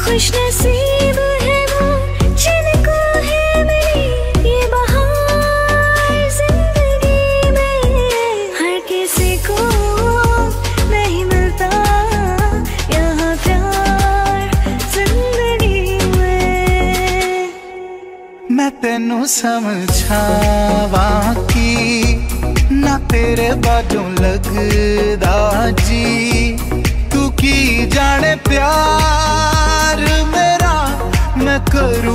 खुशनसीब है वो जिनको है मिली ये बहार जिंदगी में। हर किसी को नहीं मिलता यहाँ प्यार जिंदगी में। मैं तेनू समझावा की ना तेरे बाजों लगदा जी, तू की जाने प्यार मेरा मैं करूं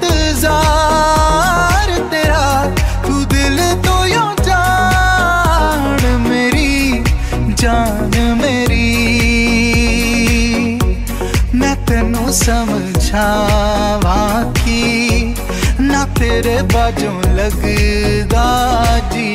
इंतजार तेरा। तू दिल तो यूं जान मेरी जान मेरी। मैं तेनू समझावा की ना तेरे बाजों लगदा जी।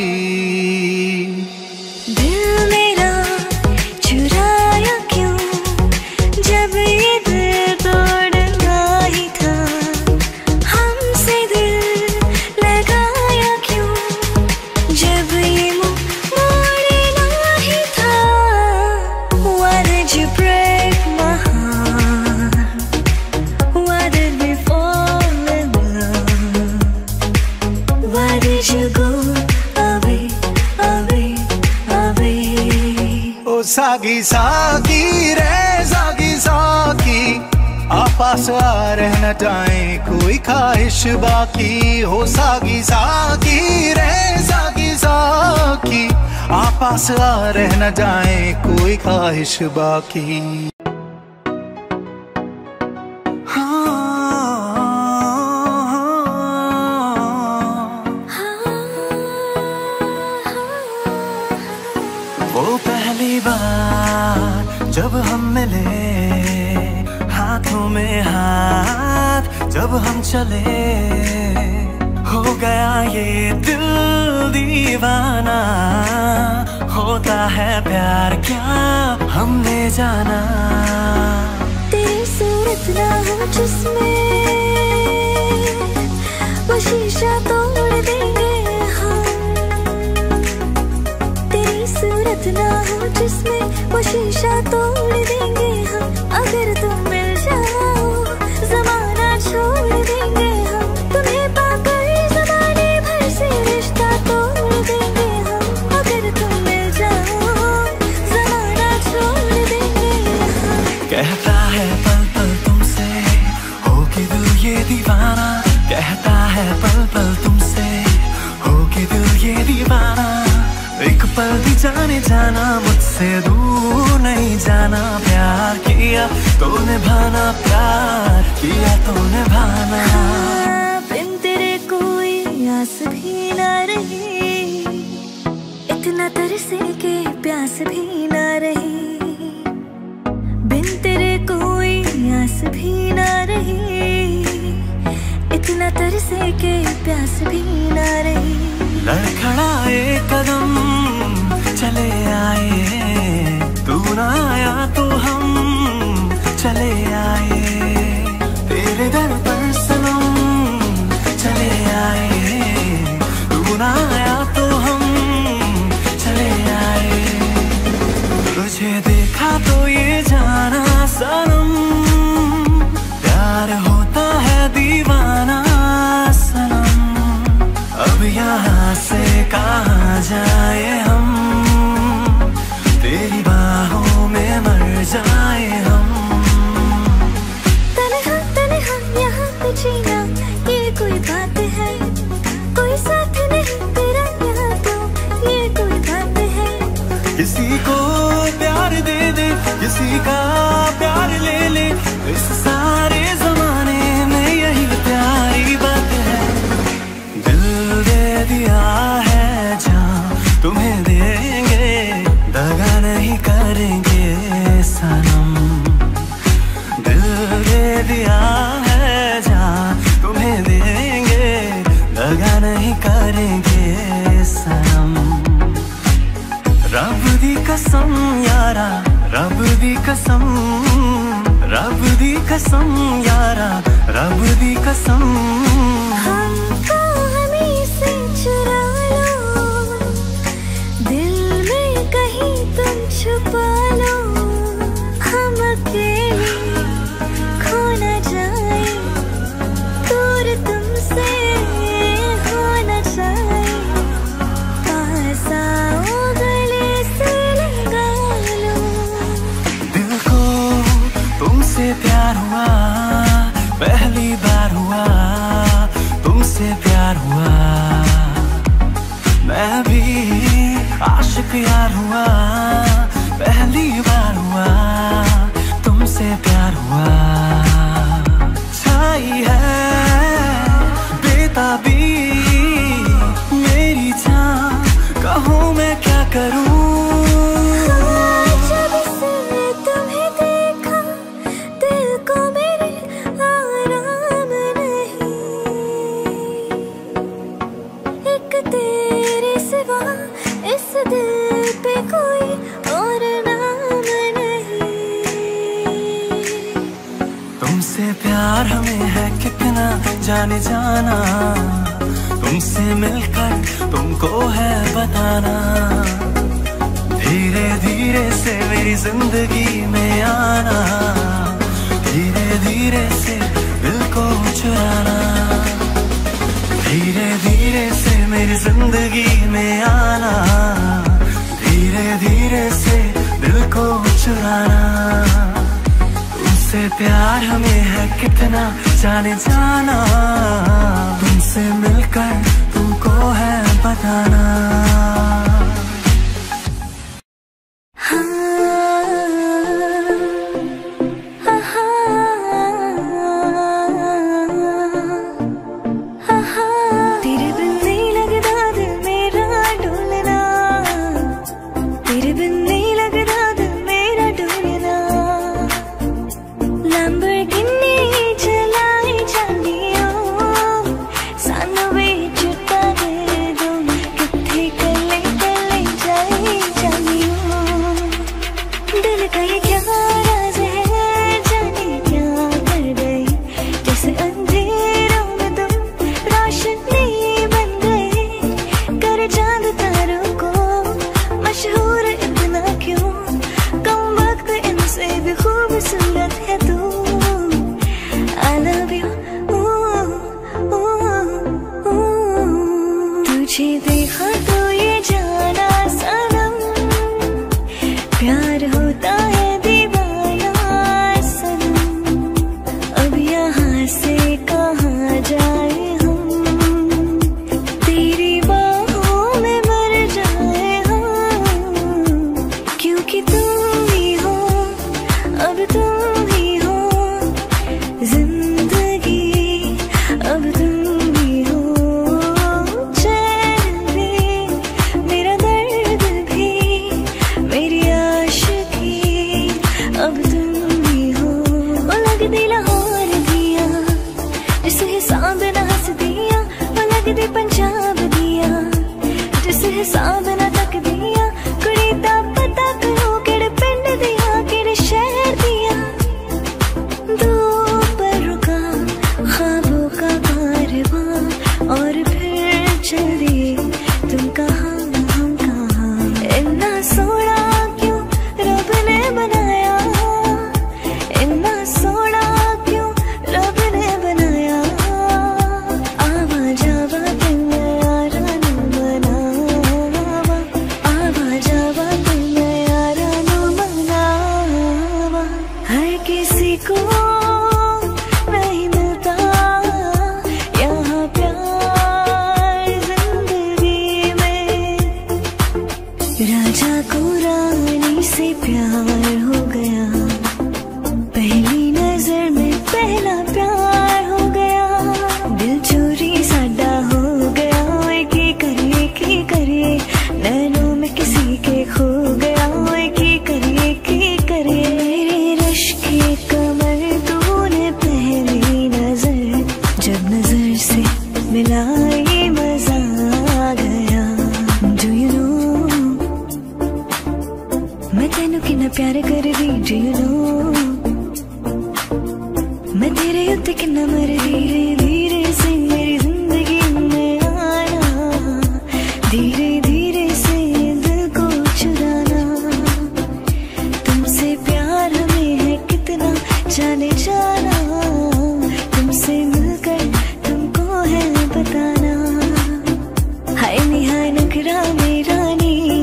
दिल मेरा चुराया क्यों जब ये दिल तोड़ना ही था। हमसे दिल लगाया क्यों जब ये मुँह मोड़ना ही था। Why did you break my heart? Why did we fall in love? Why did you go away, away, away? ओ सागी सागी रे सागी सागी, आपस आ रहना चाहे कोई ख्वाहिश बाकी हो। सागी सागी रे सागी सागी, आपस आ रहना चाहे कोई ख्वाहिश बाकी। वो पहली बार जब हम मिले, हाथों में हाथ जब हम चले, हो गया ये दिल दीवाना। होता है प्यार क्या हमने जाना। तेरी सूरत ना हो जिसमें वो शीशा तोड़ देंगे हम। तेरी सूरत ना हो जिसमें वो शीशा तोड़ देंगे हम। अगर तुम मिल जाओ जमाना छोड़ देंगे हम। तुम्हें पाकर जमाने भर से रिश्ता तोड़ देंगे हम। अगर तुम मिल जाओ जमाना छोड़ देंगे हम। कहता है पल पल तुमसे हो के दिल ये दीवाना। कहता है पल पल तुमसे हो के दिल ये दीवाना। एक पल भी जाने जाना मुझसे दूर नहीं जाना। प्यार किया तो निभाना, प्यार किया तो निभाना। बिन तेरे कोई आस भी ना रही, इतना तरसे के प्यास भी ना रही। बिन तेरे कोई आस भी ना रही, इतना तरसे के प्यास भी ना रही। लड़खड़ाए कदम चले आए, तू ना आया तो हम चले आए। तेरे दर पर सनम चले आए, तू ना आया तो हम चले आए। तुझे देखा तो ये जाना सनम, प्यार होता है दीवाना सनम। अब यहाँ से कहाँ जाए हम, तेरी बाहों में मर जाए हम। तन्हा तन्हा यहाँ पे जीना ये कोई बात है। कोई साथ नहीं तेरा यहाँ तो ये कोई बात है। किसी को प्यार दे दे, किसी का प्यार ले ले, इस सारे जमाने में यही प्यारी बात है। दिल दे दिया है जान तुम्हें देंगे, दगा नहीं करेंगे सनम। दिल दे दिया है जान तुम्हें देंगे, दगा नहीं करेंगे सनम। रब दी कसम यारा, रब दी कसम, रब दी कसम यारा, रब दी कसम। हमको हमें से चुरा लो, दिल में कहीं तुम छुपा लो। हम अकेले खो तुमसे प्यार हुआ, पहली बार हुआ, तुमसे प्यार हुआ। मैं भी आशिक यार हुआ, पहली बार हुआ, तुमसे प्यार हुआ। छाई है बेताबी मेरी जान, कहूँ मैं क्या करूँ। तुमसे प्यार हमें है कितना जाने जाना, तुमसे मिलकर तुमको है बताना। धीरे धीरे से मेरी जिंदगी में आना, धीरे धीरे से दिल को चुराना। धीरे धीरे से मेरी जिंदगी में आना, धीरे धीरे से दिल को चुराना। तुमसे प्यार हमें है कितना जाने जाना, तुमसे मिलकर तुमको है बताना।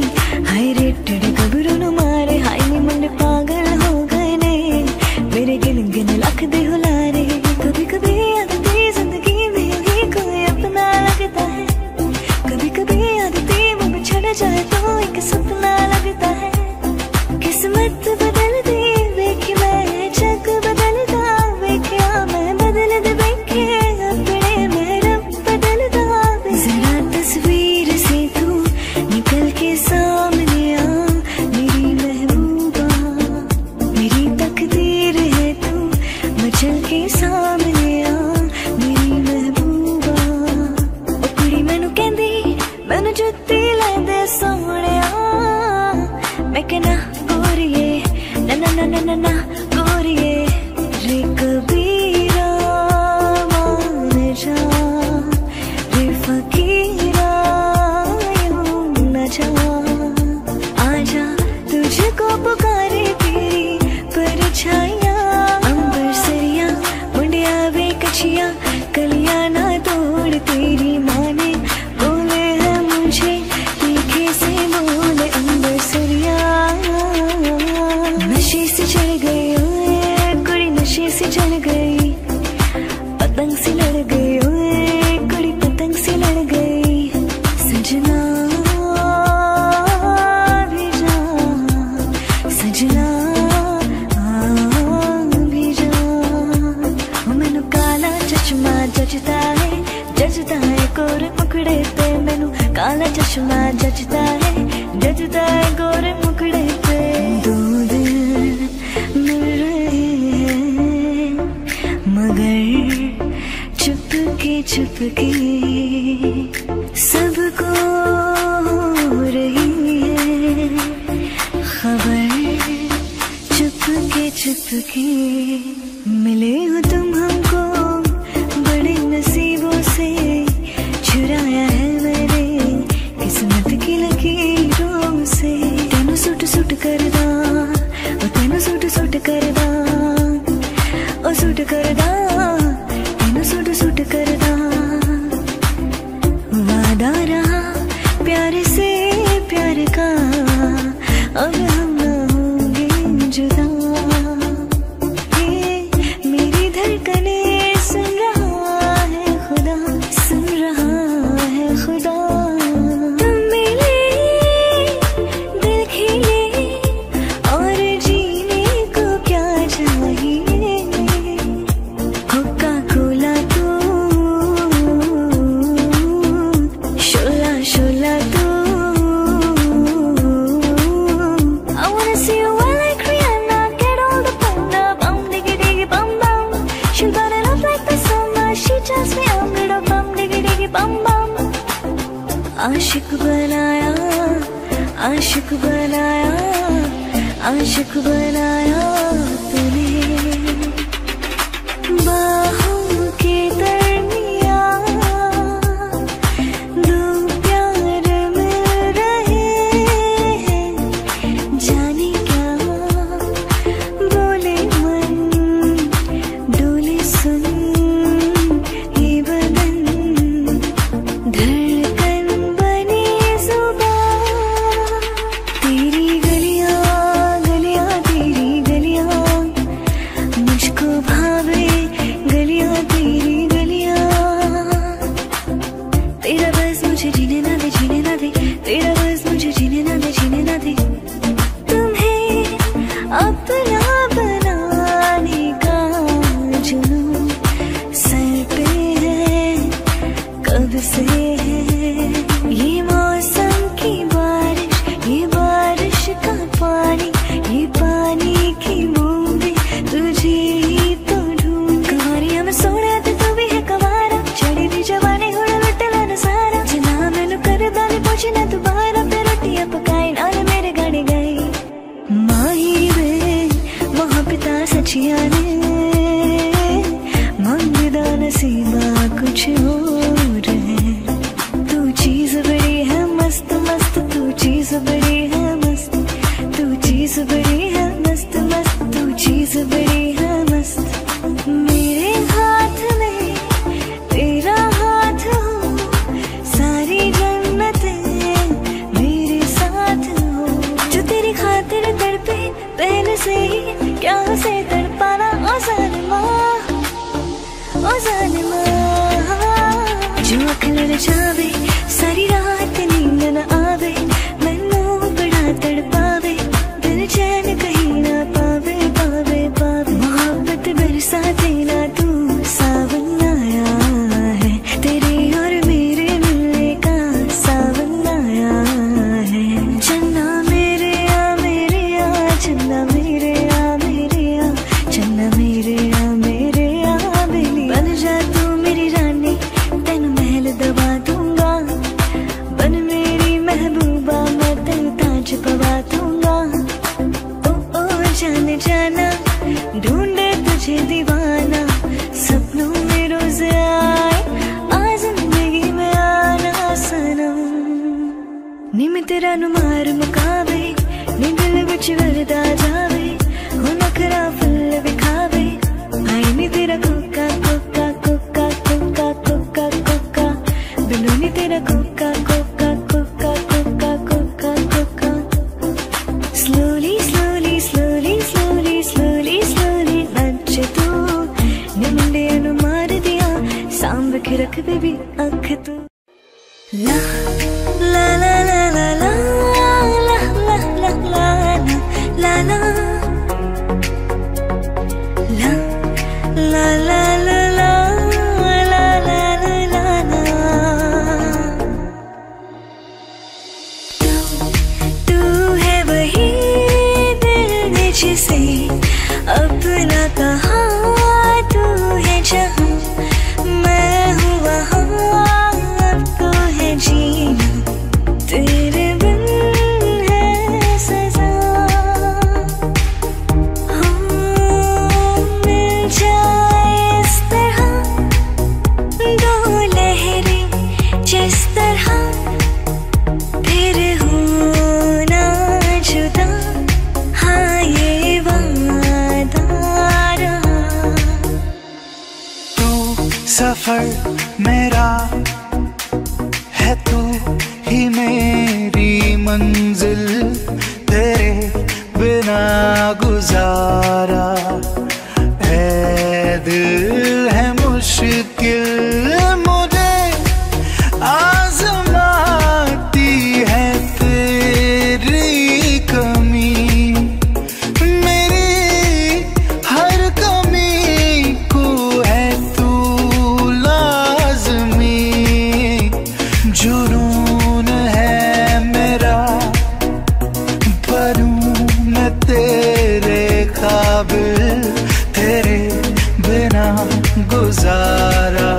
मेरे गिल गिन लख दे हुलारे। कभी कभी आदती जिंदगी में भी कोई अपना लगता है, कभी कभी आदती मुझ छड़ जाए तो एक सपना लगता है। किस्मत बदलती देखी मैं, जग बदलता देखा मैं, बदल दे देखे अपने में रब बदलता। जरा तस्वीर से तू निकल के सामने आ मेरी महबूबा, मेरी तकदीर है तू मचल के सामने आ मेरी महबूबा। ओ कुड़ी मैनू कहंदी मैनू जुत्ती लैंदे सोहणिया, मैं कहना गोरिए ना ना ना ना ना ना गोरिए। रे कबीरा मान जा, रे फकीरा यूं न जा। आजा तुझको पुकारे तेरी परछाइयाँ, अंबर सरिया मुंडिया वे कछिया, कलियां ना तोड़ तेरी माँ ने बोले हैं मुझे तीखे से बोले। अंबर सरिया नशे से चढ़ गई ओए कुड़ी, नशे से चढ़ गई, पतंग से लड़ गई ओए कुड़ी, पतंग से लड़ गई। सजना भी जा, सजना भी जा। मैनू काला चश्मा जचता है गोरे मुखड़े पे, मैनू काला चश्मा जचता है गोरे मुखड़े पे। दो दिल मिल रहे हैं मगर चुपके सबको हो रही है खबर। चुपके मिले हो तुम हमको बड़े नसीबों से, चुराया है मैंने किस्मत की लकीरों से। तेनू सुट सुट करदा ओ तेनू सुट सुट करदा ओ सुट करदा, तेनू सुट सुट करदा। वादा रहा प्यार से प्यार का, अब हम ना होंगे जुदा। मेरी धड़कने सुन रहा है खुदा, सुन रहा है खुदा। तुम मिले दिल खिले और जीने को क्या चाहिए। हुक्का खोला तू शोला शोला तू। I wanna see you well like Rihanna, get all the bummed up, diggy diggy bum bum. She'll burn it up like the summer, she tells me I'm little bum diggy diggy bum bum. आशिक बनाया, आशिक बनाया, आशिक बनाया तूने। बाहों के दरमियाँ दो प्यार मिल रहे हैं, जाने क्या बोले मन डोले सुन ये बदन। धड़कन बनी जुबां तेरी गलियां गलियां तेरी गलियां। ललचावे, सारी रात नींद न आवे, मैनू बड़ा तड़पावे, दिल चैन कहीं ना पावे पावे पावे। मोहब्बत बरसाते ना तू सावन आया है, तेरे और मेरे मिलने का सावन आया है। चन्ना मेरे आ चन्ना मेरे आ चन्ना मेरे आ बेली। बन जा तू मेरी रानी, तेन महल दबा दूंगा, बन मेरी महबूबा, मैं तेन ताज पवा दूंगा। ओ जाने जाना, ढूंढे तुझे दीवाना, सपनों में रोज आए, आ जिंदगी में आना सनम। नी मैं तेरा नुमार मुकावे, नी दिल विच वरदा जावे, हो नखरा फुल विखावे, आई नी तेरा कोका कोका कोका कोका कोका कोका, बिनु नी तेरा कोका कोका कोका कोका कोका कोका। Slowly slowly slowly slowly slowly slowly बच्चे तू, नी मुंडे नु मार दिया, सांभ के रख बेबी अख तू। ला ला ला ला ला ला ला ला ला ला ला ला La la la la la la la la तू है वही दिल ने जिसे अपना कहा, तू है जहाँ मैं हूँ वहाँ, अब तो है जीना तेरे बिन है सजा। जिस तरह फिर होना जुदा, हाँ ये वादा रहा। तू सफर मेरा है, तू ही मेरी मंजिल, तेरे बिना गुजारा है दिल है मुश्किल, मुझे आजमाती है तेरी कमी, मेरी हर कमी को है तू लाज़मी। जुनून है मेरा, पर हूँ मैं तेरे काबिल, तेरे बिना गुजारा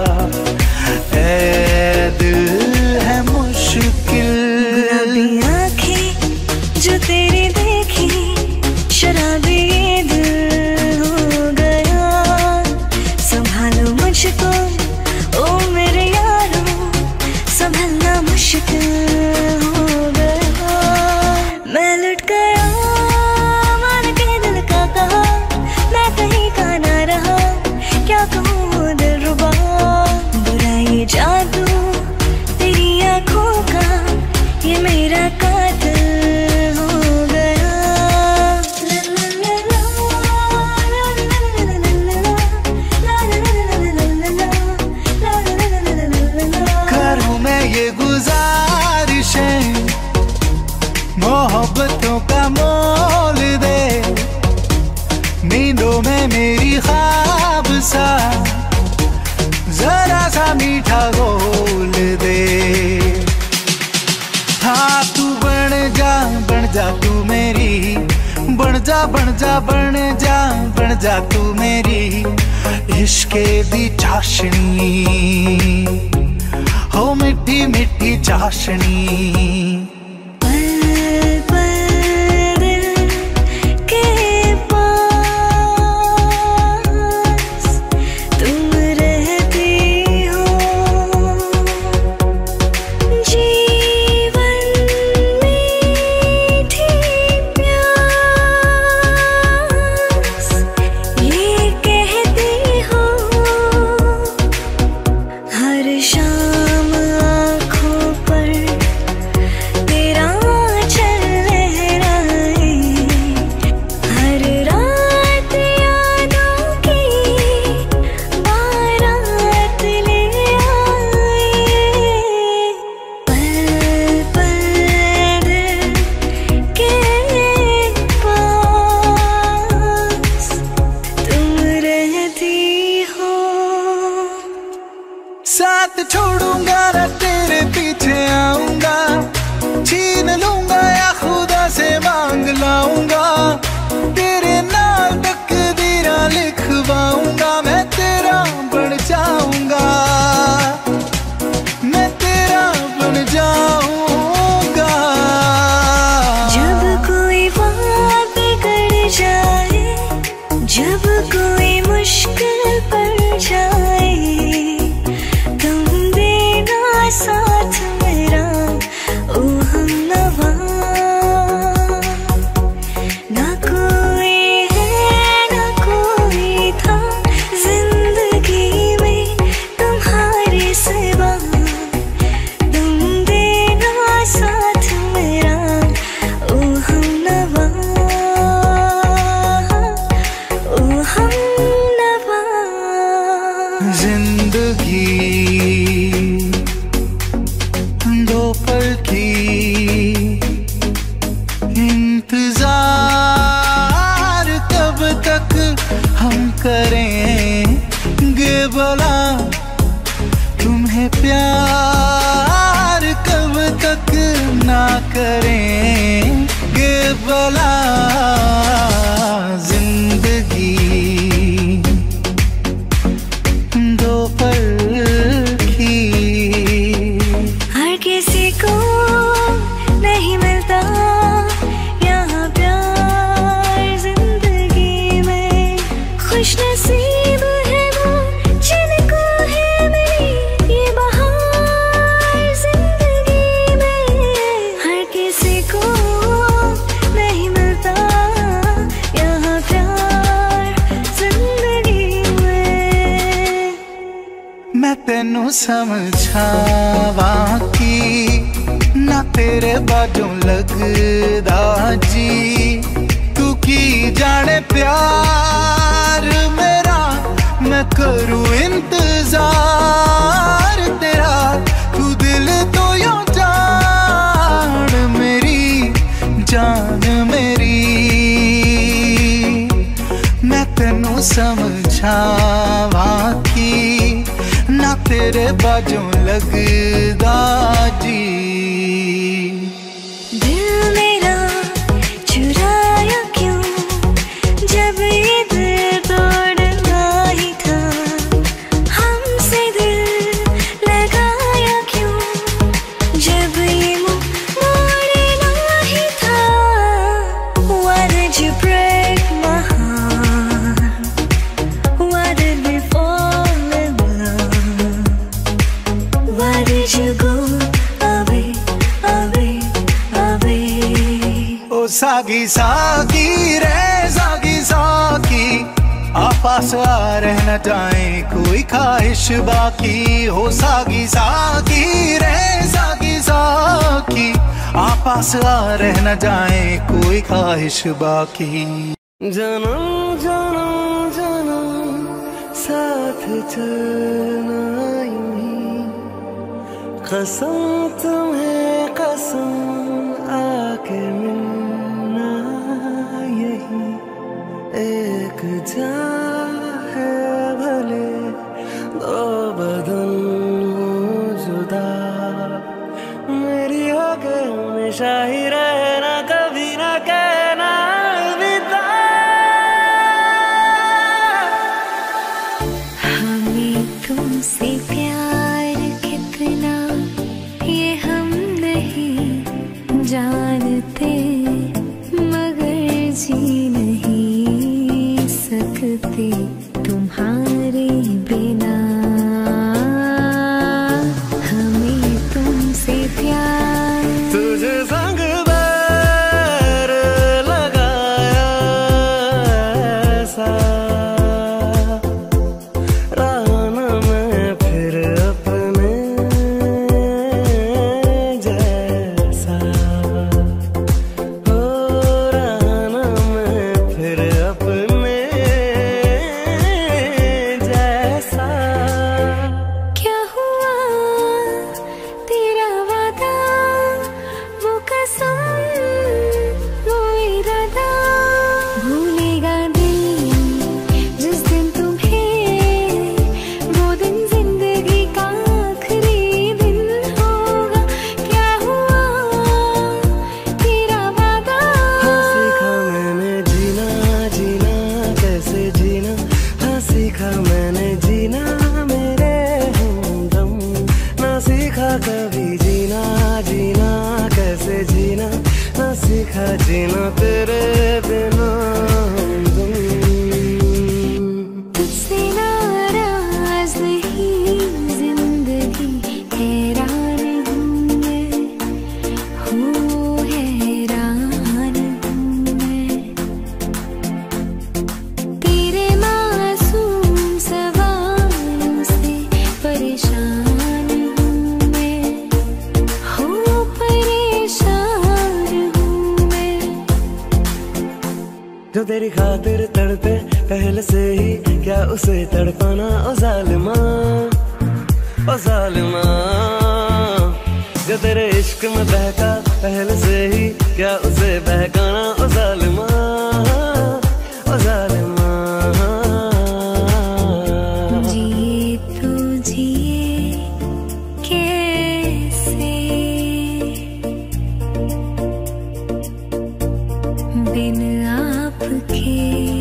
है दिल है मुश्किल। गुलाबी आँखें जो तेरी देखी, शराबी ये दिल हो गया, संभालो मुझको ओ मेरे यारो, संभलना मुश्किल हो गया। मैं लुट गया मान के दिल का कहा, मैं कहीं का ना रहा, क्या कहूँ दिलरुबा, बुरा ये जादू तेरी आँखों का, ये मेरा कातिल हो गया। करूँ मैं ये गुजारिशें, मोहब्बतों का मोल दे, नींदों में मेरी ख्वाब सा जरा सा मीठा बोल दे। हाँ तू बन जा तू मेरी, बन जा तू मेरी इश्के दी चाशनी, हो मिठी मिठी चाशनी। शाम आँखों पर साथ छोड़ूंगा ना तेरे पीछे आऊंगा, छीन लूंगा या खुदा से मांग लाऊंगा, तेरे नाल तकदीरा लिखवाऊंगा, मैं तेरा बन जाऊंगा, मैं तेरा बन जाऊंगा। जब कोई बात बिगड़ जाए, जब कोई मुश्किल पड़ जाए, तुम देना साथ मेरा ओ हमनवा। ना कोई है ना कोई था जिंदगी में तुम्हारे सिवा, तुम देना साथ मेरा ओ हमनवा, ओ हमनवा। जिंदगी दो पल की इंतजार कब तक हम करेंगे भला, तुम्हें प्यार कब तक ना करेंगे भला। जिंदगी दो पल की। हर किसी को नहीं मिलता यहाँ प्यार जिंदगी में, खुश नसीब है वो जिनको है मेरी ये बहार जिंदगी में। हर किसी को नहीं मिलता यहाँ प्यार जिंदगी में। मैं तेनू समझावा की ना तेरे बाजों लगदा जी, तू की जाने प्यार मेरा, मैं करूँ इंतजार तेरा, तू दिल तो यूं जान मेरी, जान मेरी। मैं तेनू समझावा की ना तेरे बाजों लगदा जी। दिल मेरा चुराया क्यों जब ये दिल तोड़ना ही था, हमसे दिल लगाया क्यों जब ये मुँह मोड़ना ही था। Why did you break my heart? Why did we fall in love? Why did you go away, away, away? ओ सागी सागी रे सागी सागी, आपस आ रह न जाए कोई ख्वाहिश बाकी, हो सागी सागी रे सागी सागी, आपस आ रह न जाए कोई ख्वाहिश बाकी। जन्म जन्म जन्म साथ चलना यूं ही, कसम तुम्हें कसम आके मिलना यही, एक जान है भले दो बदन हो जुदा, मेरी होके हमेशा ही रहना, कभी ना कहना अलविदा। हमें तुमसे प्यार कितना ये हम नहीं जानते, मगर जी नहीं सकते। कभी जीना जीना कैसे जीना ना सीखा जीना तेरे बिना तुझसे नाराज नहीं जिंदगी हैरान हूँ मैं हैरान हूँ मैं तेरे मासूम सवालों से परेशान जो तेरी खातिर तड़पे पहले से ही क्या उसे तड़पाना ओ जालिमा ओ जालिमा जो तेरे इश्क में बहका पहले से ही क्या उसे बहकाना ओ जालिमा ओ जालिमा जिए तो जिए कैसे बिन आपके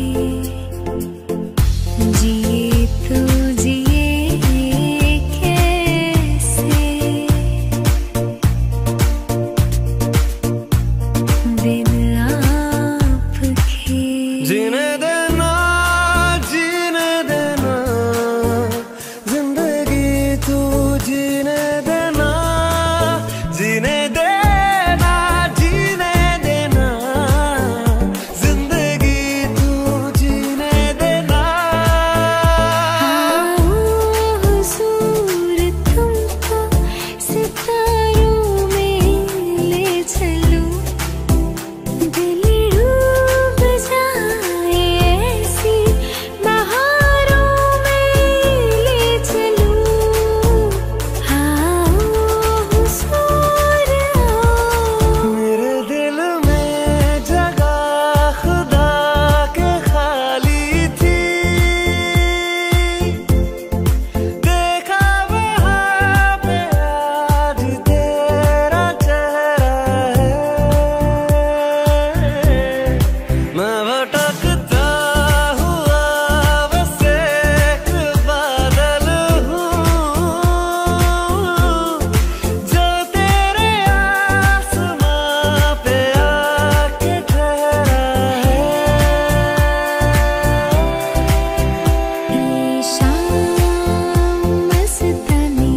जिए तो जिए कैसे बिन आपके जीने देना जिंदगी तू जीने देना जीने देना जीने देना जिंदगी तू जीने देना हुजूर तुमको सितारों में ले चलो दिल डूब जाए ऐसी बहारों में ले चलो हुजूर मेरे दिल में जगह खुदा के खाली थी देखा वहाँ पे आज तेरा चेहरा है मैं भटकता हुआ बस एक बादल हूँ जो तेरे आसमां पे आके ठहरा है ये शाम मस्तानी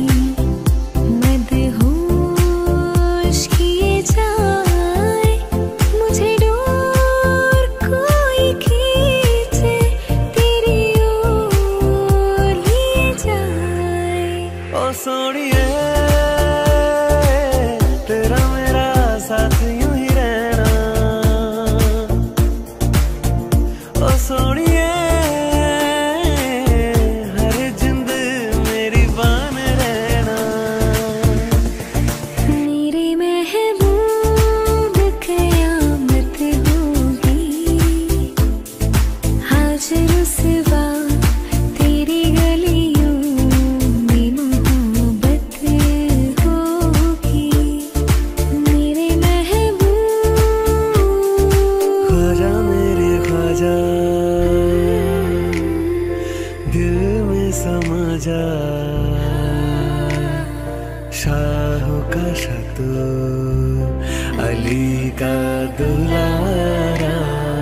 मदहोश किए जाए मुझे डोर कोई खींचे तेरी ओर लिए जाए ओ सोनिए तेरा मेरा साथ यूं ही रहना ओ सोनिए हर जिंद मेरी बान रहना मेरे महबूब कयामत होगी आज रुसवा तेरी गलियों में मोहब्बत होगी मेरे महबूब ख्वाजा मेरे ख्वाजा दिल में समा जा शाह का शतू अली का दुलारा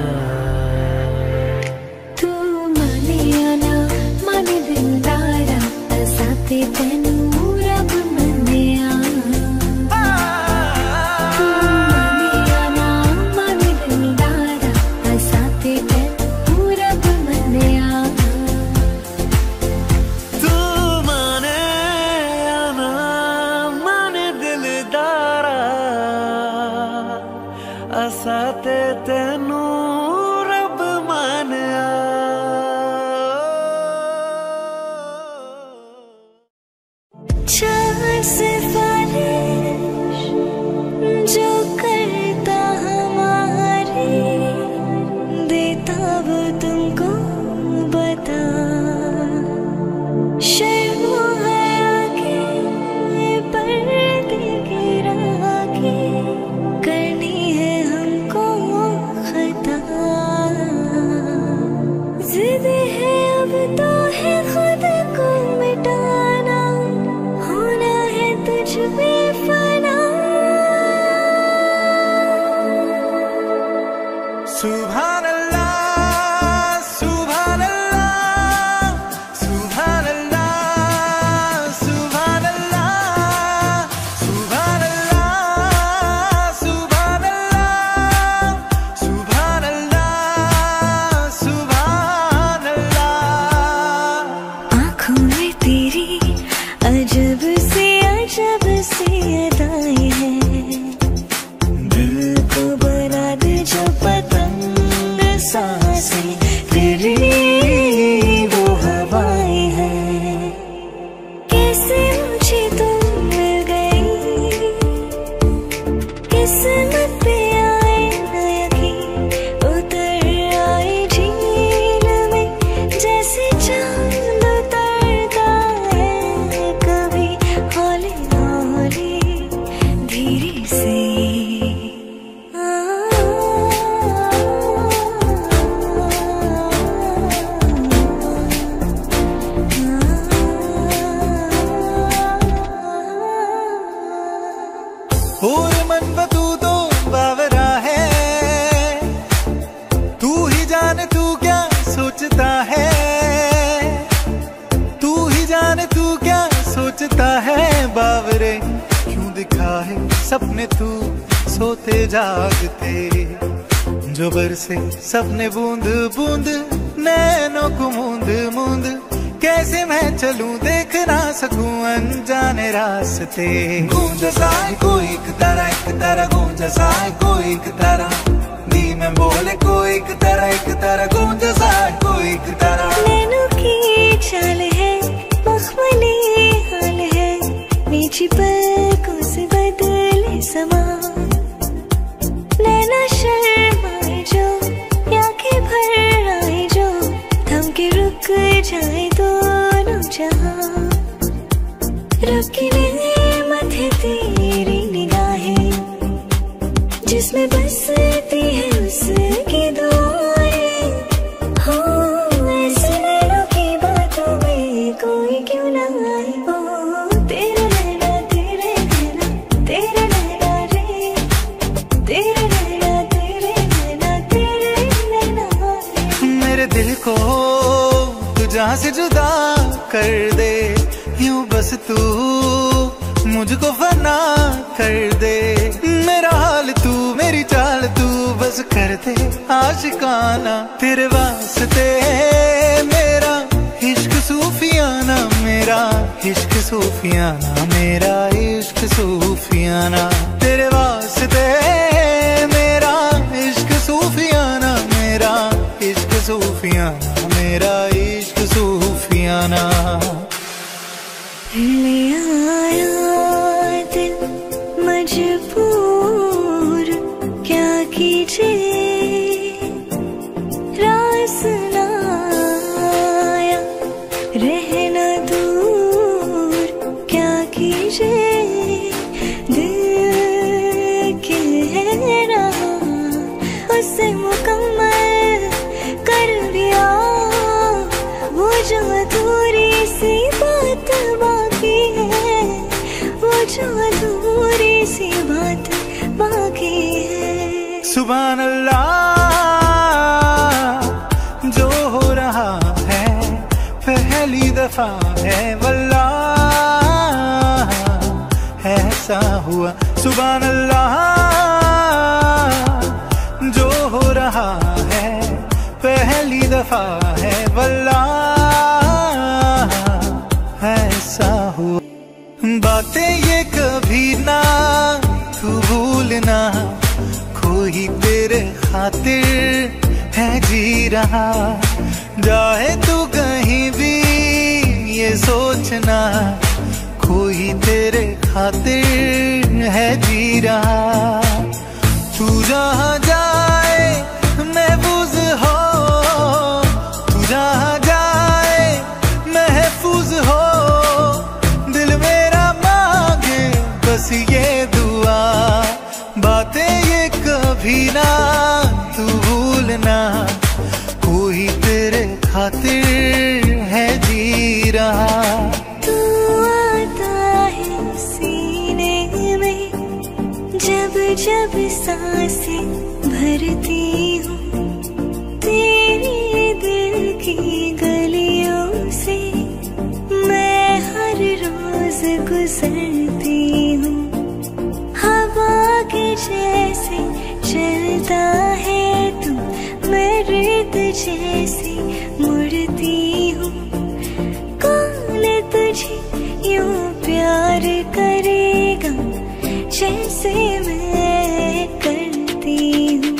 तू माने या ना माने दिलदारा असाते तेनू रब मन्निया तू माने या ना माने दिलदारा असाते तेनू रब मन्निया तू माने या ना माने दिलदारा असा ते तेनू रब मानिया चार सिफारिश जो करता हमारी देता वो तुमको बता शर्म है आगे पर्दे गिरा के करनी है हमको खता जिद है अब तो है खुद को मिटाना होना है तुझको सोचता है बावरे, क्यों दिखाए सपने तू सोते जागते। जो बरसे सपने बूंद बूंद नैनों को मूंद मूंद, कैसे मैं चलूं देख ना सकूं अनजाने रास्ते। गूंज सा कोई एक तारा गूंज सा कोई एक तारा, दी में बोले कोई एक तारा गूंज सा कोई एक तारा। नैनों की चाल है मखमली हाल है, नीची पलकों से बदले समा। नैना शर्माए जो आंखें भर आए जो, थम के रुक जाए दोनों जहां। रब की नेमत है तेरी निगाहें, जिसमें बसती है उसकी दुआएं। हो ऐसे नैनों की बातों में कोई क्यों ना आए। ओ तेरे नैना तेरे नैना तेरे नैना रे, तेरे नैना तेरे नैना तेरे नैना रे। मेरे दिल को तू जहाँ से जुदा कर दे, यूं बस तू मुझको फना कर दे। मेरा हाल तू मेरी चाल तू बस कर दे आशिकाना। तेरे वास्ते मेरा इश्क सूफियाना, मेरा इश्क सूफियाना, मेरा इश्क सूफियाना। तेरे वास्ते मेरा इश्क सूफियाना, मेरा इश्क सूफियाना, मेरा इश्क सूफियाना। ले आया दिल मजबूर क्या कीजिए, रास ना आया रहना दूर क्या कीजिए। दिल कह रहा उससे मुकम्मल कर दिया, वो जो अधूरी सी बात बाकी है, वो जो अधूरी सी बात बाकी है। सुभान अल्लाह, जो हो रहा है पहली दफा है वल्लाह ऐसा हुआ। सुभान अल्लाह, जो हो रहा है पहली दफा है वल्लाह ऐसा हुआ। बातें ये कभी ना तू भूलना, कोई तेरे खातिर है जी रहा। जाए तू कहीं भी ये सोचना, कोई तेरे खातिर है जी रहा। तू जहाँ जाए महफूज हो, तू जहाँ जाए महफूज हो। दिल मेरा मांगे बस ये दुआ, बातें ये कभी ना तू भूलना, कोई तेरे खातिर है जी रहा। तू आता है सीने में जब जब सांसें भरती हूँ, तेरी दिल की गलियों से मैं हर रोज गुजरती हूँ। हवा के जैसे चलता है तू, मैं रेत जैसी मुड़ती हूँ। कौन तुझे यूं प्यार करेगा जैसे मैं करती हूँ।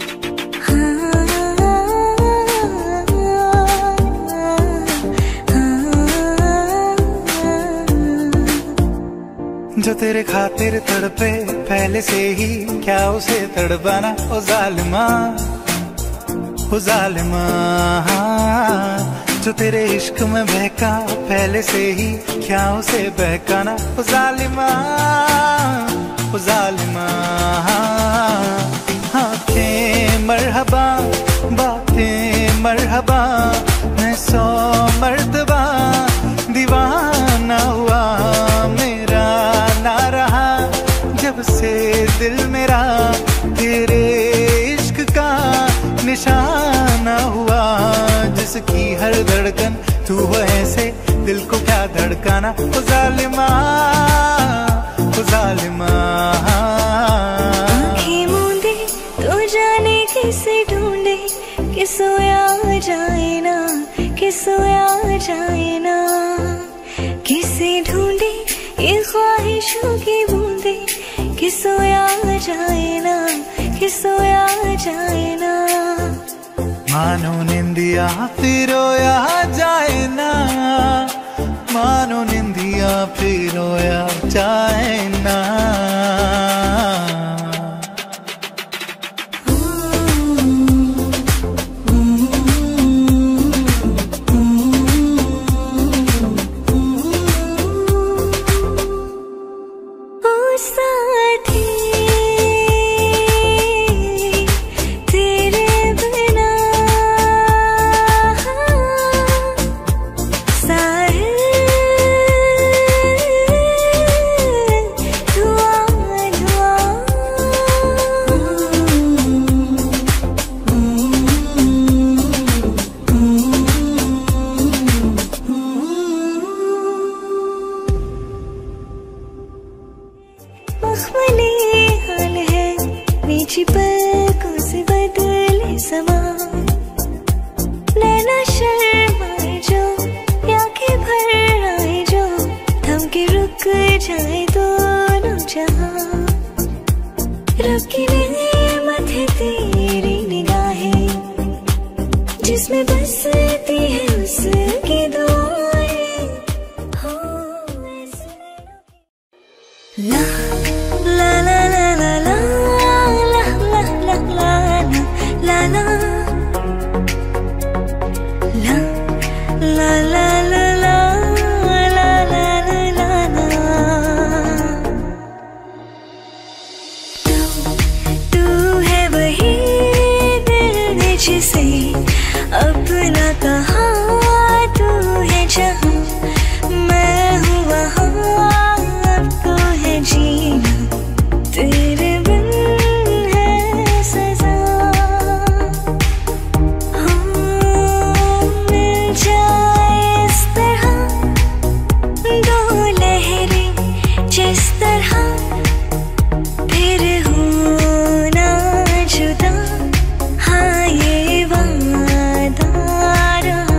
जो तेरे खातिर तड़पे पहले से ही, क्या उसे तड़पाना ओ जालिमा, ओ जालिमा। जो तेरे इश्क में बहका पहले से ही, क्या उसे बहकाना ओ जालिमा, ओ जालिमा। आँखें मरहबा बातें मरहबा, मैं 100 मर्तबा दीवाना हुआ। मेरा ना रहा जब से दिल मेरा तेरे इश्क का निशाना हुआ। जिसकी हर धड़कन तू हो ऐसे, दिल को क्या धड़काना ओ जालिमा, ओ जालिमा। आँखें मूंदे तो जाने किसे ढूंढे, कि सोया जाए ना, कि सोया जाए ना। किसे ढूंढे ये ख्वाहिशों की बूंदे, कि सोया जाए ना, कि सोया जाए ना। मानो निंदिया फिर रोया जाए ना, मानो निंदिया फिर रोया जाए ना। पलकों से बदले समा, नैना शर्माए जो, आंखें भर आए जो, थम के रुक जाए दोनों जहां। रुकी नेमत है तेरी निगाहें, जिसमें बसती है उसकी दुआएं। हो ला ला ला ला ला ला जिसे अपना कहा, तू है जहाँ मैं हूँ वहाँ, अब तो है जीना तेरे बिन है सजा। मिल जाए इस तरह दो लहरें जिस तरह, फिर होना जुदा, हाँ ये वादा रहा।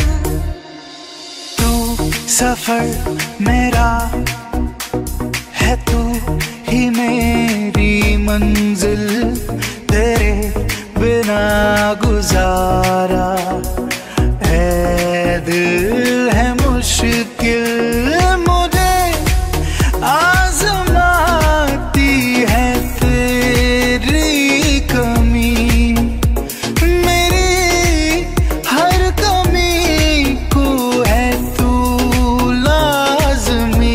तू सफर मेरा है, तू ही मेरी मंजिल, तेरे बिना गुजारा है दिल है मुश्किल। मुझे आजमाती है तेरी कमी, मेरी हर कमी को है तू लाज़मी।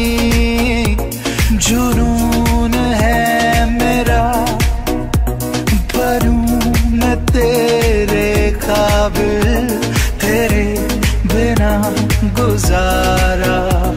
जुनून है मेरा पर मैं तेरे काबिल, तेरे बिना गुजारा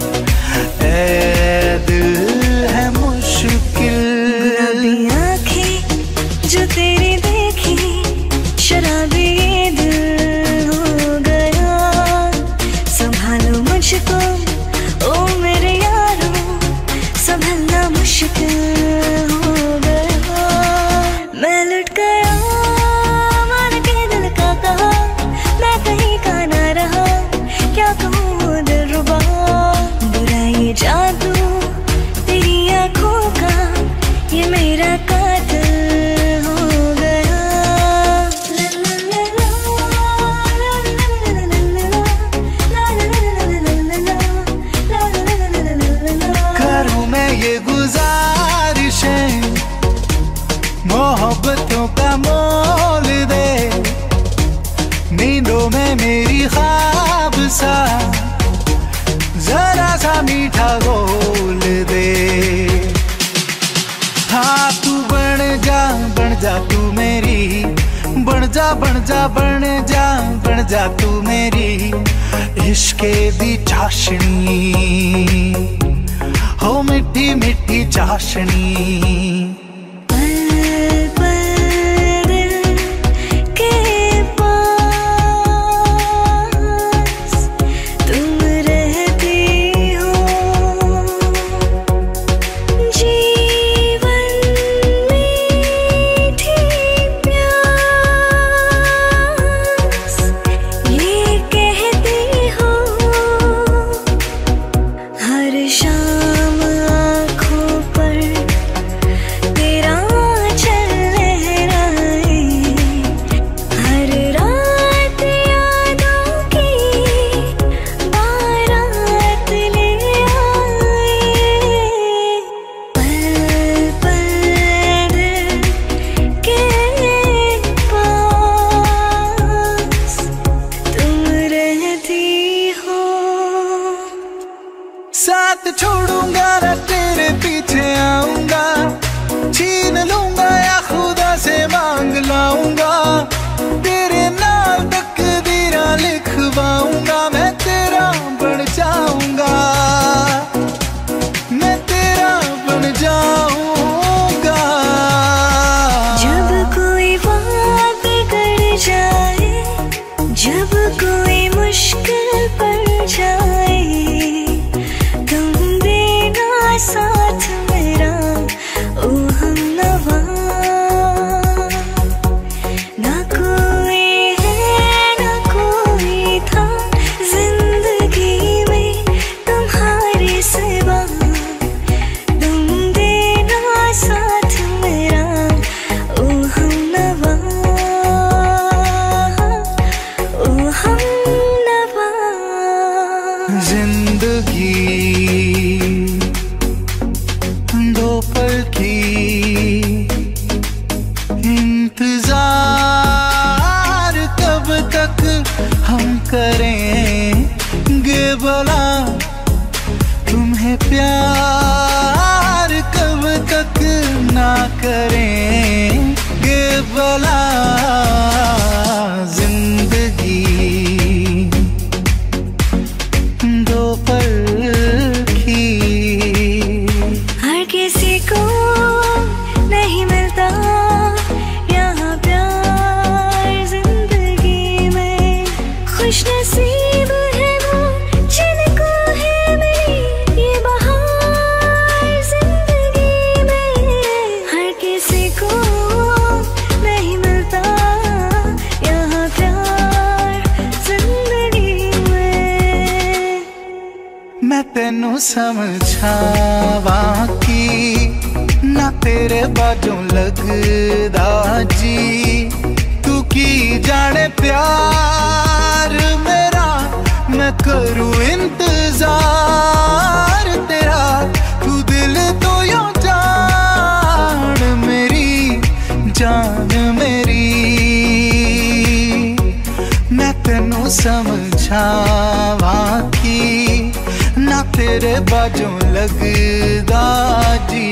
ऐ दिल है मुश्किल। गुलाबी आँखें जो तेरी देखी, शराबी ये दिल हो गया। संभालो मुझको ओ मेरे यारो, संभलना मुश्किल हो गया। मैं लुट गया मान के दिल का कहा, मैं कहीं का ना रहा, क्या कहूँ दिलरुबा। बुरा ये जादू तेरी आँखों का, ये मेरा कातिल हो गया। ला ला ला ला ला ला ला। करूँ मैं ये गुजारिशें, मोहब्बतों का मोल दे, नींदों में मेरी ख्वाब सा जरा सा मीठा घोल दे। हाँ तू बन जा तू मेरी, बन जा बन जा बन जा बन जा तू मेरी इश्के दी चाशनी, हो मिठी मिठी चाशनी। तुम रहती साथ छोड़ूंगा ना तेरे पीछे आऊंगा, छीन लूंगा या खुदा से मांग लाऊंगा, तेरे नाल तकदीरा लिखवाऊंगा, मैं तेरा बन जाऊंगा, मैं तेरा बन जाऊंगा। जब कोई बात बिगड़ जाए, जब कोई मुश्किल पड़ जाए, तुम देना साथ मेरा ओ हमनवा। ना कोई है ना कोई था जिंदगी में तुम्हारे सिवा, तुम देना साथ मेरा ओ हमनवा, ओ हमनवा। जिंदगी दो पल की इंतजार कब तक हम करेंगे भला, तुम्हें प्यार कब तक ना करेंगे भला। जिंदगी दो पल की। हर किसी को नहीं मिलता यहाँ प्यार जिंदगी में, खुश नसीब है वो जिनको है मेरी ये बहार जिंदगी में। हर किसी को नहीं मिलता यहाँ प्यार जिंदगी में। मैं तेनू समझावा की ना तेरे बाजों लगदा जी, तू की जाने प्यार मेरा, मैं करूँ इंतजार तेरा, तू दिल तो यूं जान मेरी जान मेरी। मैं तेनू समझावा की ना तेरे बाजों लगदा जी।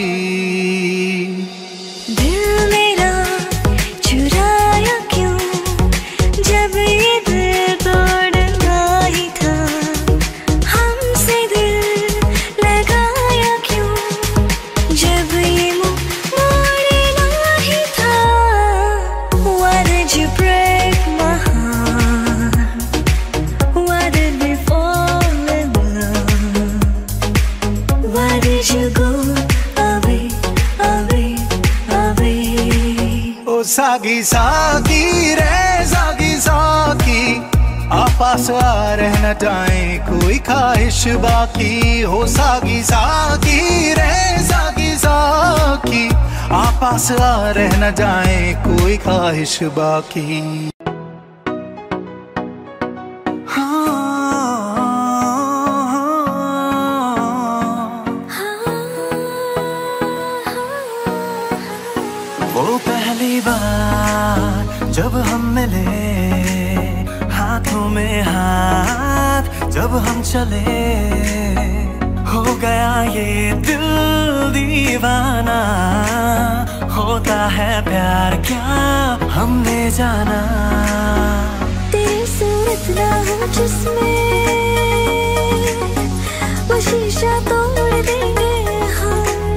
दिल मेरा चुराया क्यों जब ये दिल तोड़ना ही था, हमसे दिल लगाया क्यों जब ये मुँह मोड़ना ही था। Why did you break my heart? Why did we fall in love? Why did you go away, away, away? ओ सागी सागी रे सागी सागी, आपस आ रहना चाहे कोई ख्वाहिश बाकी, हो सागी सागी रे सागी सागी, आपस आ रहना चाहे कोई ख्वाहिश बाकी। वो पहली बार जब हम मिले, हाथों में हाथ जब हम चले, हो गया ये दिल दीवाना, होता है प्यार क्या हमने जाना। तेरी सूरत ना हो जिसमें वो शीशा तोड़ देंगे हम,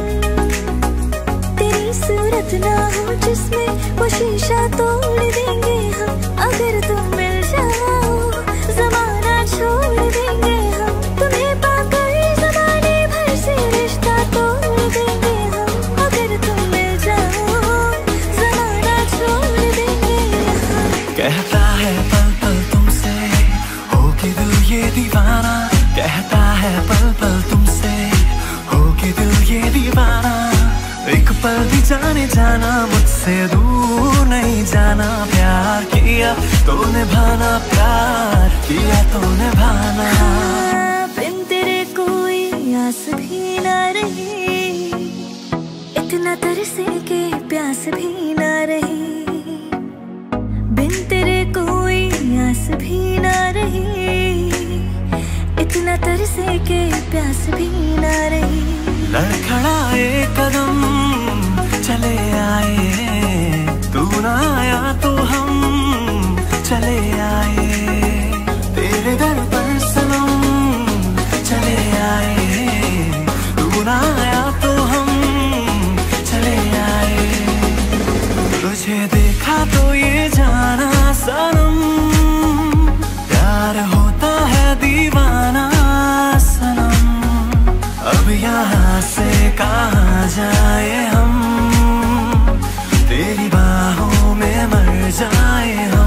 तेरी सूरत ना हो जिसमें वो शीशा तोड़ देंगे हम। अगर तुम मिल जाओ जमाना छोड़ देंगे हम, तुम्हें पाकर जमाने भर से रिश्ता तोड़ देंगे हम। अगर तुम मिल जाओ जमाना छोड़ देंगे हम। कहता है पल पल तुमसे हो कि दिल ये दीवाना, कहता है पल पल तुमसे हो कि दिल ये दीवाना, एक पल भी जाने जाना मुझसे दूर नहीं जाना। प्यार किया तो निभाना, प्यार किया तो निभाना। बिन तेरे कोई आस भी ना रही, इतना तरसे के प्यास भी ना रही। बिन तेरे कोई आस भी ना रही, इतना तरसे लेके प्यास भी ना रही। लड़खड़ाए कदम चले आए, तू ना आया तो हम चले आए, तेरे दर पर सनम चले आए, तू ना आया तो हम चले आए। तुझे देखा तो ये जाना सनम, प्यार होता है दीवाना सनम। अब यहाँ से कहाँ जाए हम, तेरी बाहों में मर जाए हम।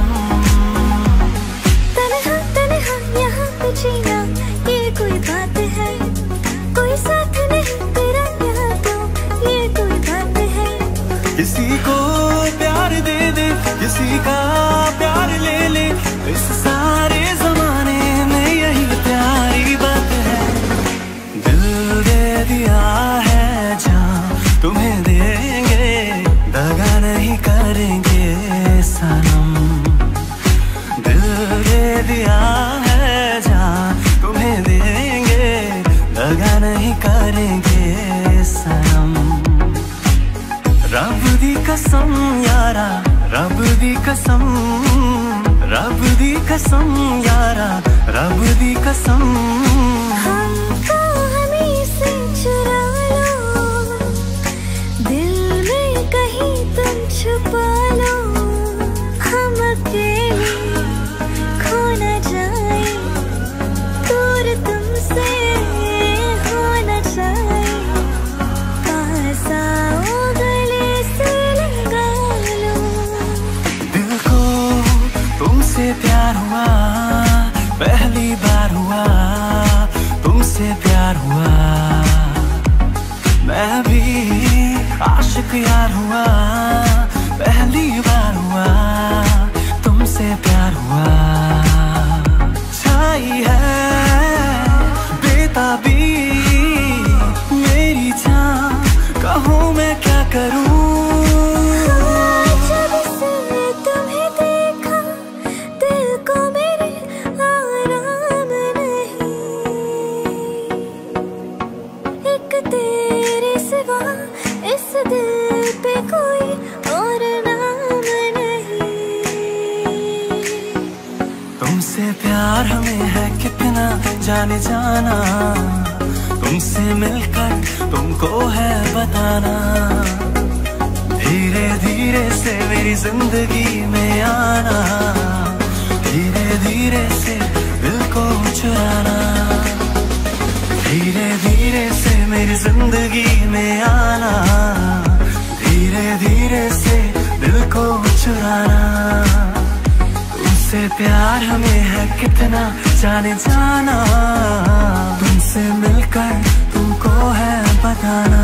तन्हा तन्हा यहाँ पे जीना ये कोई बात है, कोई साथ नहीं तेरा यहाँ तो ये कोई बात है। किसी को प्यार दे दे, किसी का प्यार ले ले, इस सारे जमाने में यही प्यारी बात है। दिल दे दिया है जहाँ तुम्हें देंगे, दगा नहीं करेंगे सनम। दिल दे दिया है जहाँ तुम्हें देंगे, दगा नहीं करेंगे सनम। रब दी कसम यारा, रब दी कसम, रब दी कसम यारा, रब दी कसम। हमको हमें से चुरा लो, दिल में कहीं तुम छुपा लो, हम अकेले खो न जाए, दूर तुमसे हो न जाए, पास आओ गले से लगा लो। दिल को तुमसे प्यार हुआ, पहली बार हुआ तुमसे प्यार हुआ। मैं भी आशिक यार हुआ, पहली बार हुआ तुमसे प्यार हुआ। छाई है बेताबी मेरी जान, कहूँ मैं क्या करूँ। जब से तुम्हें देखा दिल को मेरे आराम नहीं, एक तेरे सिवा इस दिल पे कोई और नाम नहीं। तुमसे प्यार हमें है कितना जाने जाना, तुमसे मिलकर तुमको है बताना। धीरे धीरे से मेरी जिंदगी में आना, धीरे धीरे से दिल को चुराना। धीरे धीरे से मेरी जिंदगी में आना, धीरे धीरे से दिल को चुराना। तुमसे प्यार हमें है कितना जाने जाना, तुमसे मिलकर तुमको है बताना।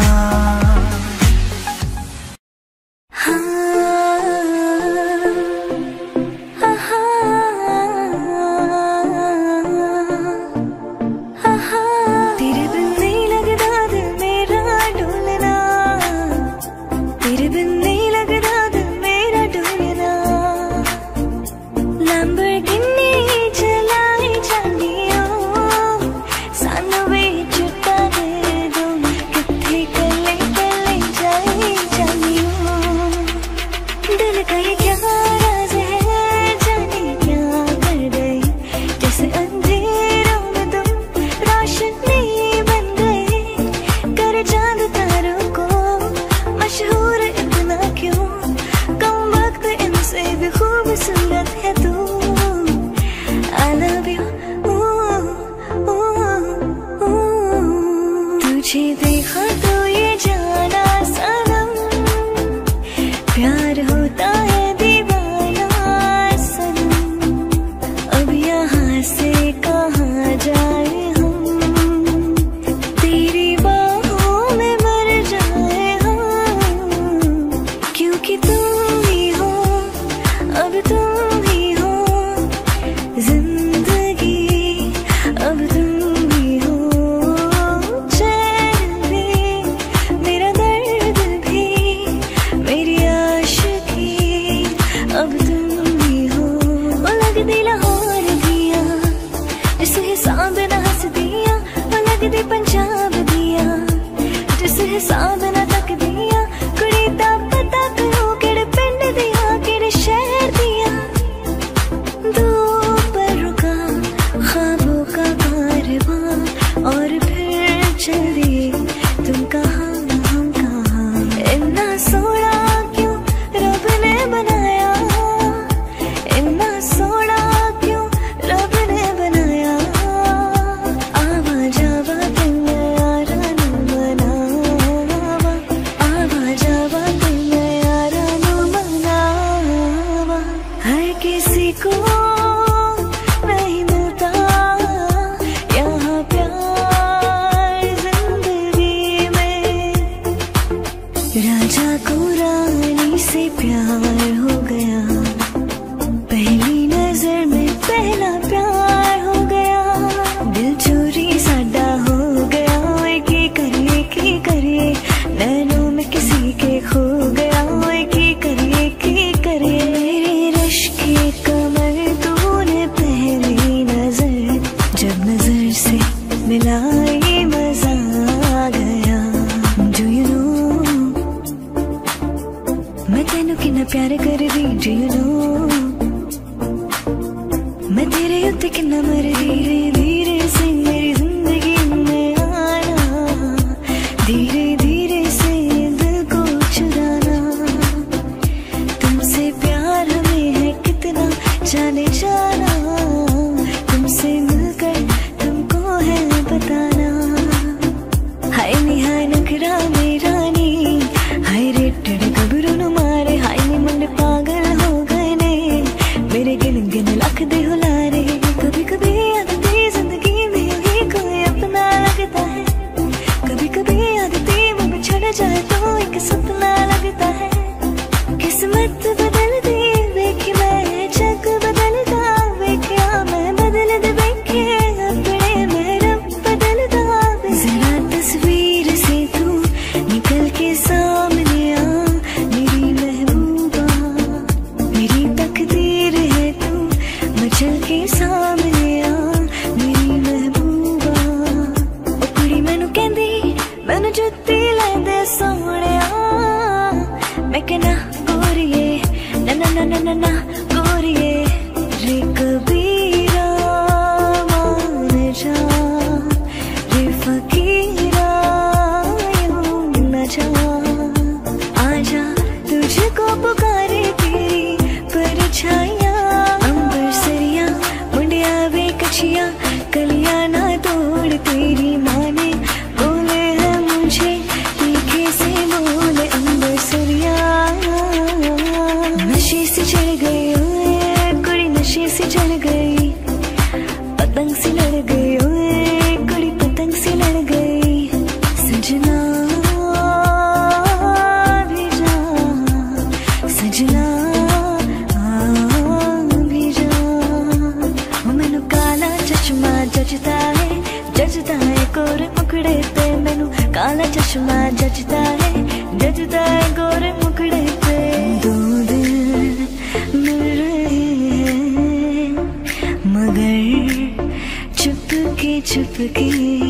तेरे बिन नहीं लगता दिल मेरा डोलना, तेरे बिन नहीं लगता दिल मेरा डोलना। लैम्बोर्गिनी चलाई जानियो, साधना तक दिया कुड़ी दा पता करो केड़े पिंड दिया केड़े शहर दिया दो पर रुका ख्वाबों का कारवां और फिर चल दिए तुम कहाँ हम कहाँ इतना सोना क्यों रब ने बनाया इतना सोना क्यों रब ने बनाया आवा जावा दिल यारा नू मनावा आवा जावा दिल यारा नू मनावा हर किसी को नहीं मिलता यहाँ प्यार जिंदगी में राजा को रानी से प्यार हो गया पहली नजर में पहला प्यार हो गया दिल चोरी साडा हो गया की करिए नैनों में किसी के खो गया की करिए मेरे रश के कमर तूने पहली नजर जब नजर से मिलाई मजा आ गया Do you know मैं तेनू कितना प्यार कर दी Do you know मैं तेरे उत्ते कितना मर धीरे धीरे से मेरी जिंदगी में आना धीरे धीरे से दिल को चुराना तुमसे प्यार हमें है कितना जाने जाना तुमसे मिलकर तुमको है बताना हाय नी हाय नखरा मेरा नी हाय रे टेढ़े गबरू नु मारे हाय नी मुंडे पागल हो गए ने मेरे गिन गिन लख दे हुलारे कभी कभी आदती जिंदगी में ही कोई अपना लगता है कभी कभी आदती मुझे छड़ जाए तो एक सपना लगता है किस्मत बदल दी देखी मैं जग बदलता देखिया मैं बदल दे देखे अपने में रब बदलता जरा तस्वीर से तू निकल के सामने आ मेरी महबूबा मेरी तकदीर है तू मचल के सामने आ मेरी महबूबा ओ कुड़ी मैनू कहंदी मैनू जुत्ती लैंदे सोहणिया मैं कहना गोरिए ना ना ना ना ना ना गोरिए रे कबीरा मान जा रे फकीरा यूं न जा आजा तुझको पुकारे तेरी परछाइयां अंबर सरिया मुंडिया वे कछिया कलियां ना तोड़ तेरी माँ ने बोले हैं मुझे तीखे से बोले अंबर सरिया नशे से चढ़ गई ओए कुड़ी नशे से चढ़ गई पतंग से लड़ गई ओए कुड़ी पतंग से लड़ गई सजना भी जा सजना भी जा वो मैनू काला चश्मा जचता है गोरे मुखड़े पे मैनू काला चश्मा जचता है गोरे मुखड़े पे दो दिल मिल रहे हैं मगर चुपके चुपके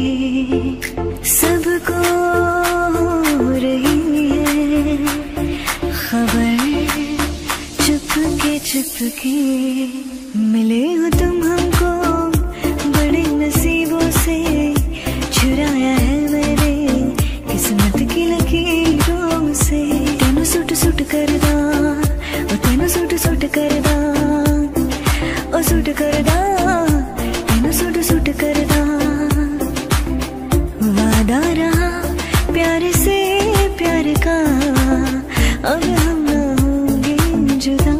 सबको हो रही है खबर चुपके चुपके मिले हो तुम हमको बड़े नसीबों से चुराया है मैंने किस्मत की लकीरों से तेनू सुट सुट करदा ओ तेनू सुट सुट करदा ओ सुट करदा तेनू सुट सुट करदा वादा रहा प्यार से प्यार का अब हम ना होंगे जुदा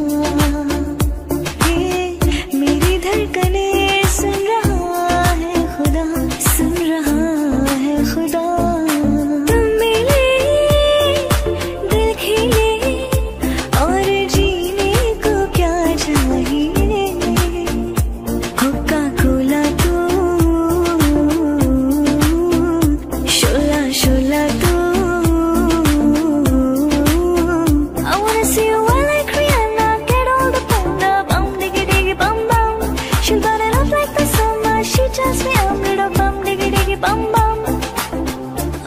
मेरी धड़कने सुन रहा है खुदा तुम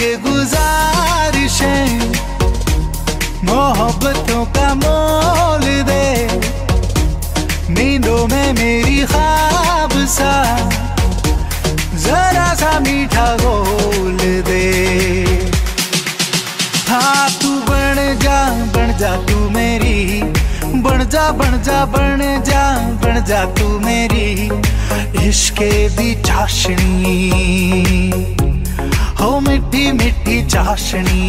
ये गुजारिशें, मोहब्बतों का मोल दे, नींदों में मेरी ख्वाब सा जरा सा मीठा घोल दे। हाँ तू बन जा तू मेरी, बन जा तू मेरी इश्क़े दी चाशनी, हो मिठी मिठी चाशनी।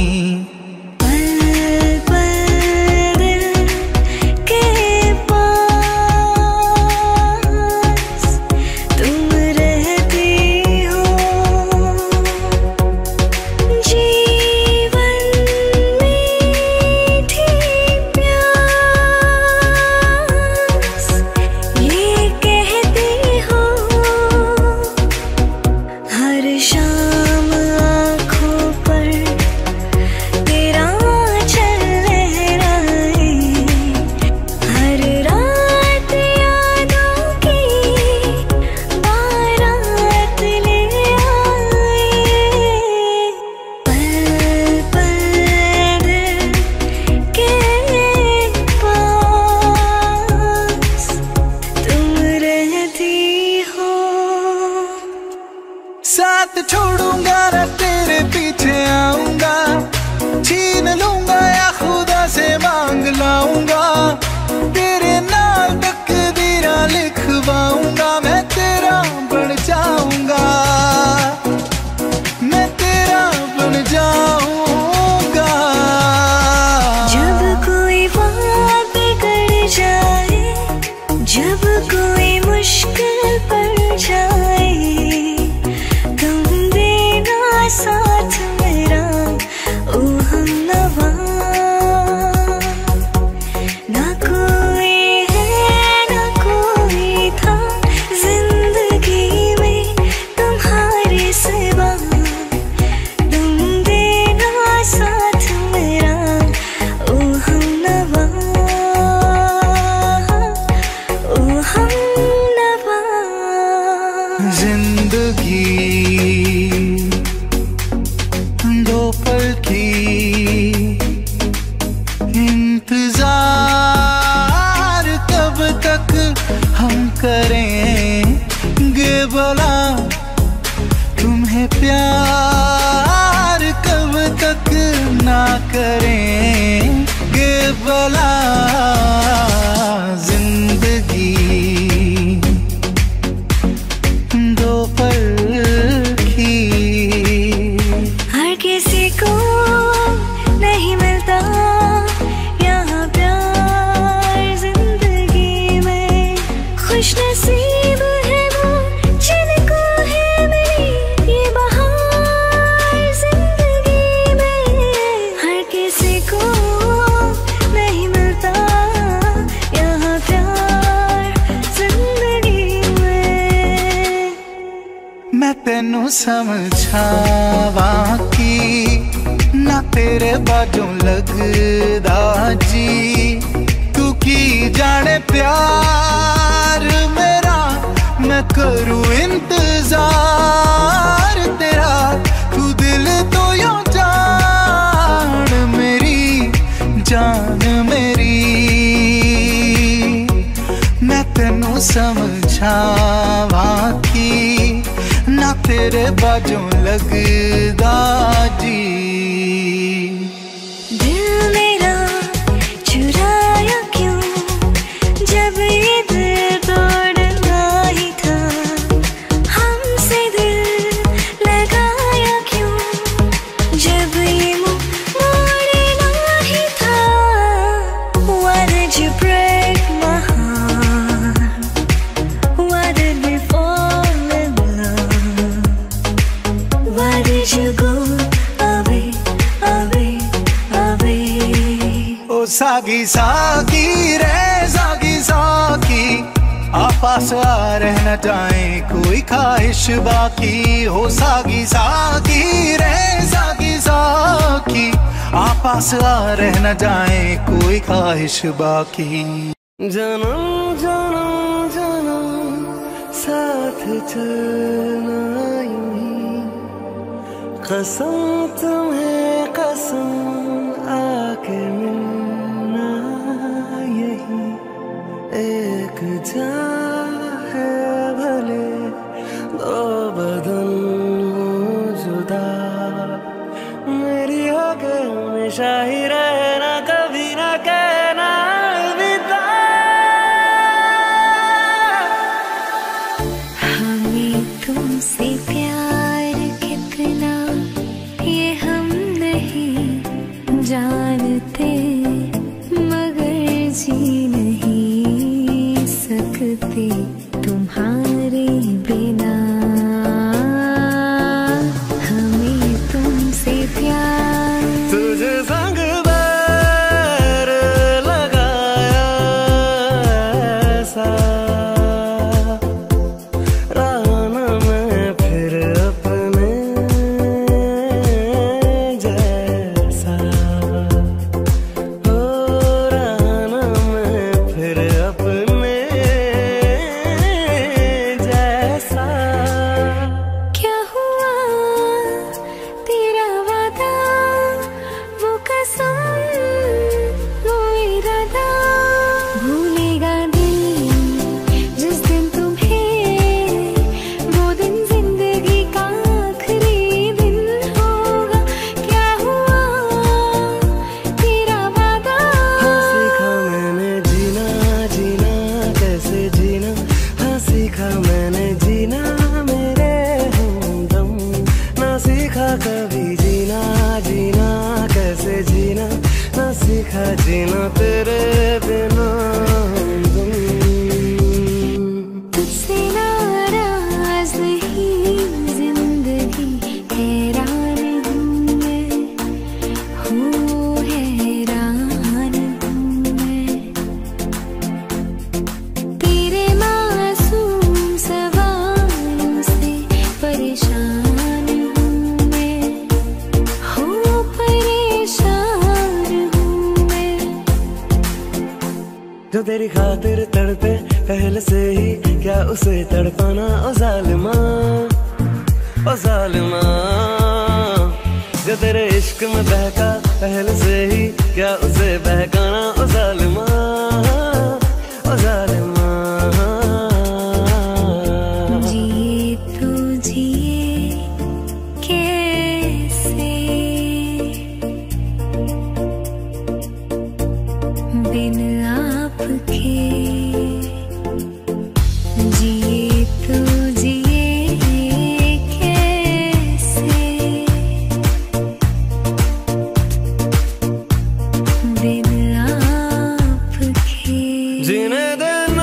साथ छोड़ूंगा ना तेरे पीछे आऊंगा, छीन लूंगा या खुदा से मांग लाऊंगा, तेरे नाल तकदीरा लिखवाऊंगा, मैं तेरा बन जाऊंगा, मैं तेरा बन जाऊंगा। जब कोई बात बिगड़ जाए, जब कोई मुश्किल पड़ जाए, साथ मेरा ओ हमनवा, ना कोई है ना कोई था जिंदगी में तुम्हारे सिवा, तुम देना साथ मेरा ओ हमनवा, ओ हमनवा। जिंदगी दो पल की इंतजार कब तक हम करेंगे भला, तुम्हें प्यार कब तक ना करेंगे भला। जिंदगी दो पल की, हर किसी को नहीं मिलता यहाँ प्यार जिंदगी में, खुश नसीब है वो जिनको है मिली ये बहार जिंदगी में। हर किसी को नहीं मिलता यहाँ प्यार जिंदगी में। मैं तेनू समझावा की ना तेरे बाजों लगदा जी, तू की जाने प्यार मेरा, मैं करूँ इंतजार तेरा, तू दिल तो यूं जान मेरी, जान मेरी। मैं तेनू समझावा की ना तेरे बाजों लगदा जी। दिल मेरा चुराया क्यों, जब ये दिल तोड़ना ही था, हमसे दिल लगाया क्यों, जब ये मुँह मोड़ना ही था। Why did you break my heart? Why did we fall in love? Why did you go away, away, away? ओ सागी सागी रे सागी सागी, आपस आ रह न जाए कोई ख्वाहिश बाकी, हो सागी सागी रे सागी सागी, आपस आ रह न जाए कोई ख्वाहिश बाकी। जन्म जन्म जन्म साथ चलना यूं ही, कसम तुम्हें कसम आके मिलना यही एक जान है भले दो बदन जुदा मेरी होके हमेशा ही रहना कभी ना कहना अलविदा। हमें तुमसे प्यार कितना ये हम नहीं जानते मगर जी नहीं सकते तुम्हारे बिना। हमें तुमसे प्यार तुझे संग बैर लगाया ऐसा राना मैं फिर अपने जैसा हो राना मैं फिर अपने जैसा। क्या हुआ तेरा वादा वो कसम वो इरादा भूलेगा दिल जिस दिन तुम्हें वो दिन जिंदगी का आखिरी दिन होगा। क्या हुआ तेरा वादा हाँ सीखा मैंने जीना जीना कैसे जीना हाँ सीखा मैंने जीना मेरे हमदम ना सीखा कभी जीना जीना कैसे जीना ना सीखा जीना तेरे बिना हमदम। तुझसे नाराज नहीं जिंदगी हैरान हूँ मैं हैरान हूँ मैं तेरे मासूम सवालों से परेशान हूँ मैं परेशान हूँ मैं। जो तेरी खातिर तड़पे पहले से ही क्या उसे तड़पाना ओ जालिमा ओ जालिमा। जो तेरे इश्क में बहका पहले से ही क्या उसे बहकाना ओ जालिमा ओ जालिमा। जिए तो जिए कैसे बिन आपके जिए तो जिए कैसे बिन आपके। जीने देना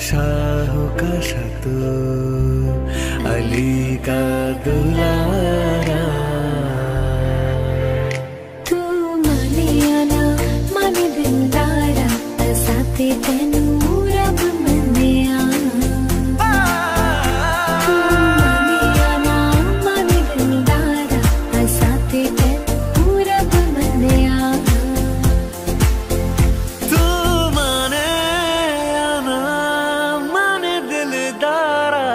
शाहों का शतू अली का दुलारा। तू माने या ना माने दिलदारा, साथे तेनू रब मन्निया। तू माने या ना माने दिलदारा, साथे तेनू रब मन्निया। तू माने या ना माने दिलदारा,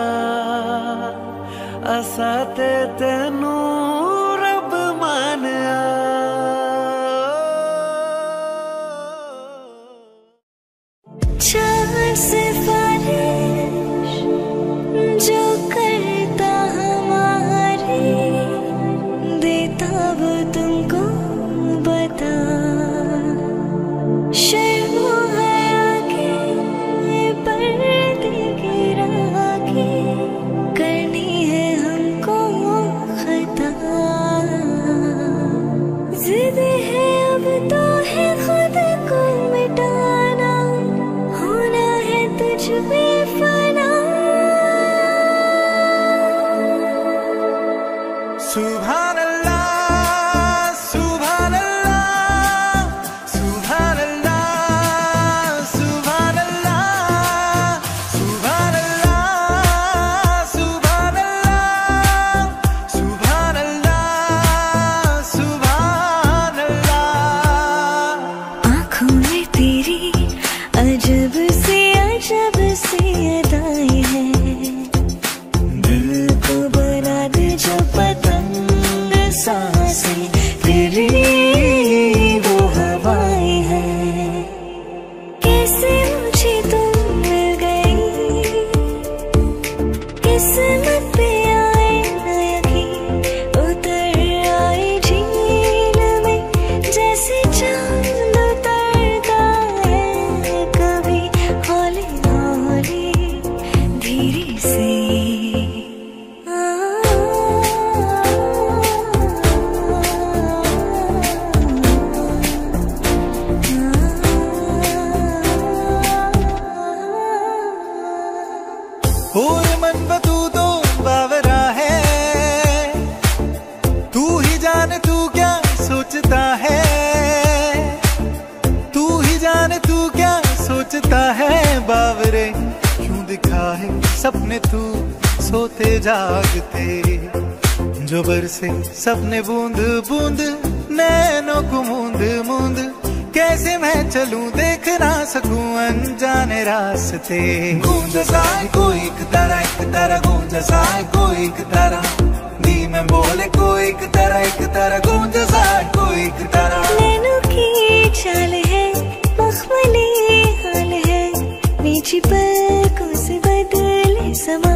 असा ते तेनू रब मानिया। चाह सिफारिश जो करता हमारी, देता वो तुमको बता। शर्मो है आगे पर्दे गिरा के, करनी है हमको खता। जिद है अब तो है खुद को मिटाना, होना है तुझ में फना। सुभान अल्लाह, सुभान अल्लाह, सुभान अल्लाह, सुभान अल्लाह, सुभान अल्लाह, सुभान अल्लाह, सुभान अल्लाह, सुभान अल्लाह। आँखों में तेरी अजब सी अदाएं हैं, दिल को बना दे जो पतंग सांसें तेरी वो हवाएं हैं। कैसे मुझे तुम मिल गई, किस्मत पे आए न यकीन, उतर आए झील में जैसे चांद उतरता है कभी हौले हौले धीरे से। और मन बतू तो बावरा है, तू ही जाने तू क्या सोचता है, तू ही जाने तू क्या सोचता है। बावरे क्यों दिखा है सपने तू सोते जागते, जो बरसे सपने बूंद बूंद नैनों को मूंद मूंद। कैसे मैं चलूं देख ना सकूं अनजाने रास्ते। गूंज सा कोई एक तरह गूंज सा कोई एक तरह, दी मैं बोले कोई एक तरह गूंज सा कोई एक तरह। नैनों की चाल है मखमली हाल है, मीठी पलकों से बदले समा।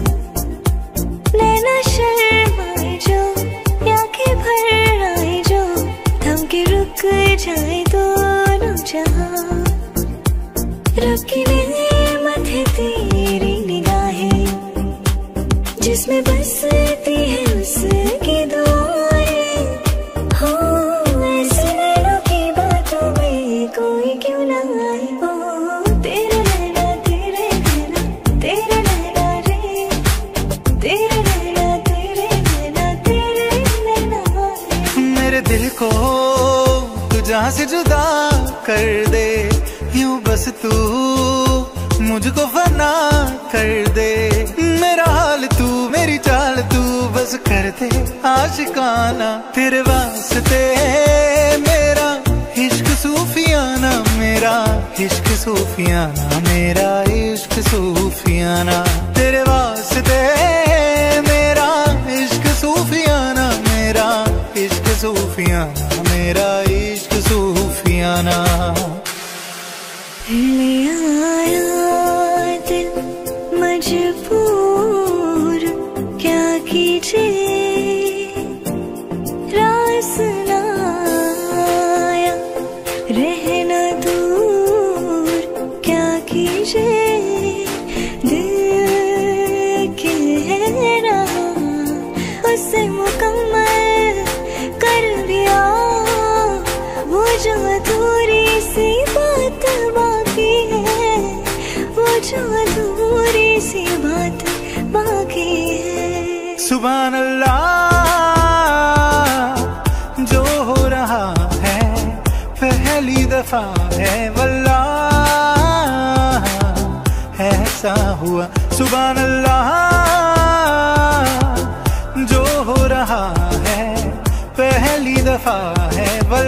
नैना शर्माए जो आंखें भर आए जो, थम के रुक जाए दोनों जहां। रुकने मत है तेरी निगाहें, जिसमें बसती है उसकी दुआएं। हो ऐसे नैनों की बातों में कोई क्यों ना आए। ओ तेरे नैना तेरे नैना तेरे नैना रे, तेरे नैना तेरे नैना तेरे नैना रे। मेरे दिल को तू जहाँ से जुदा कर दे, यूं बस तू मुझको फना कर दे। मेरा हाल तू मेरी चाल तू बस कर दे आशिकाना। तेरे वास्ते मेरा इश्क सूफियाना, मेरा इश्क सूफियाना, मेरा इश्क सूफियाना। तेरे वास्ते मेरा इश्क सूफियाना, मेरा इश्क सूफियाना, मेरा इश्क सूफियाना। ले आया दिल मजबूर क्या कीजिए, रास ना आया रहना दूर क्या कीजिए। दिल कह रहा उसे मुकम्मल कर दिया, वो जो अधूरी सी बात बाकी है कुछ अधूरी सी बात बाकी है। सुभान अल्लाह, जो हो रहा है पहली दफा है वल्लाह, ऐसा हुआ। सुभान अल्लाह, जो हो रहा है पहली दफा है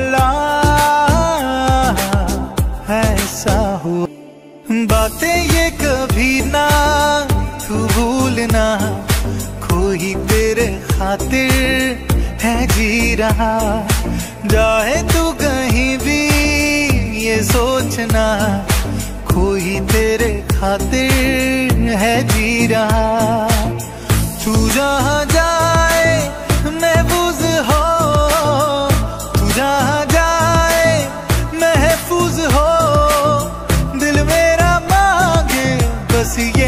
वल्लाह, ऐसा हुआ। बातें ये कभी ना तू भूलना, कोई तेरे खातिर है जी रहा। जाए तू कहीं भी ये सोचना, कोई तेरे खातिर है जी रहा। तू जहाँ जाए महफूज हो, तू जहाँ जाए महफूज हो, दिल मेरा मांगे बस ये